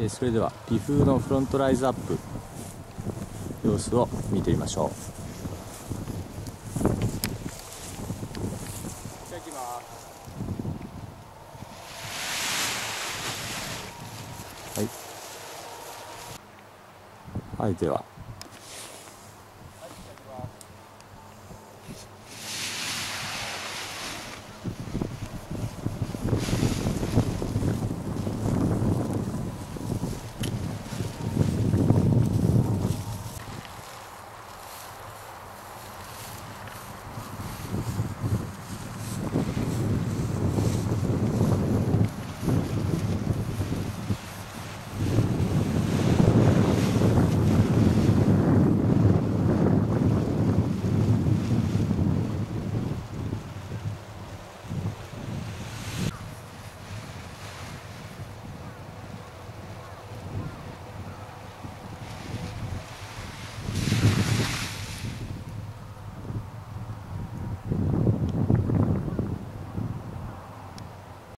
それでは微風のフロントライズアップ様子を見てみましょう。じゃあ行きます。はい、では